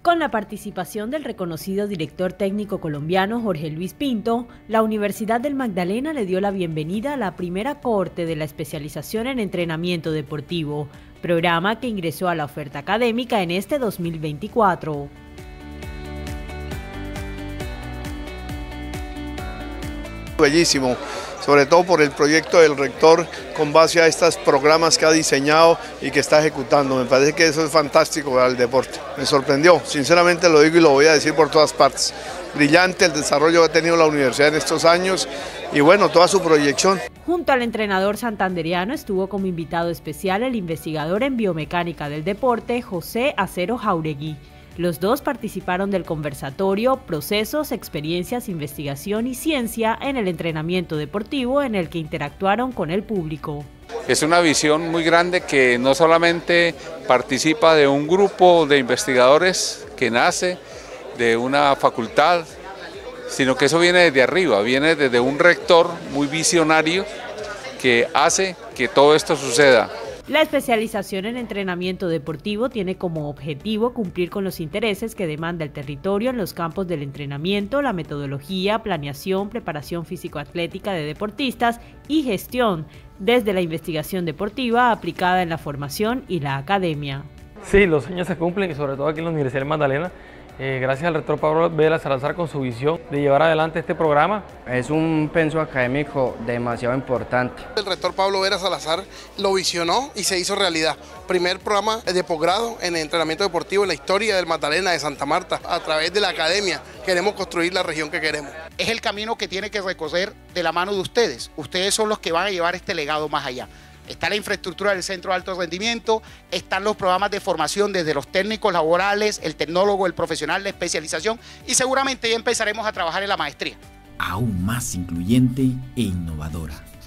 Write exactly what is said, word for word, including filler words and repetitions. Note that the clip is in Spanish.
Con la participación del reconocido director técnico colombiano Jorge Luis Pinto, la Universidad del Magdalena le dio la bienvenida a la primera cohorte de la especialización en entrenamiento deportivo, programa que ingresó a la oferta académica en este dos mil veinticuatro. Bellísimo, sobre todo por el proyecto del rector con base a estos programas que ha diseñado y que está ejecutando. Me parece que eso es fantástico para el deporte. Me sorprendió, sinceramente lo digo y lo voy a decir por todas partes. Brillante el desarrollo que ha tenido la universidad en estos años y bueno, toda su proyección. Junto al entrenador santanderiano estuvo como invitado especial el investigador en biomecánica del deporte José Acero Jauregui. Los dos participaron del conversatorio Procesos, Experiencias, Investigación y Ciencia en el entrenamiento deportivo, en el que interactuaron con el público. Es una visión muy grande que no solamente participa de un grupo de investigadores que nace de una facultad, sino que eso viene desde arriba, viene desde un rector muy visionario que hace que todo esto suceda. La especialización en entrenamiento deportivo tiene como objetivo cumplir con los intereses que demanda el territorio en los campos del entrenamiento, la metodología, planeación, preparación físico-atlética de deportistas y gestión, desde la investigación deportiva aplicada en la formación y la academia. Sí, los sueños se cumplen y sobre todo aquí en la Universidad del Magdalena. Eh, gracias al rector Pablo Vela Salazar con su visión de llevar adelante este programa. Es un penso académico demasiado importante. El rector Pablo Vela Salazar lo visionó y se hizo realidad. Primer programa de posgrado en entrenamiento deportivo en la historia del Magdalena, de Santa Marta. A través de la academia queremos construir la región que queremos. Es el camino que tiene que recorrer de la mano de ustedes. Ustedes son los que van a llevar este legado más allá. Está la infraestructura del centro de alto rendimiento, están los programas de formación desde los técnicos laborales, el tecnólogo, el profesional, la especialización y seguramente ya empezaremos a trabajar en la maestría. Aún más incluyente e innovadora.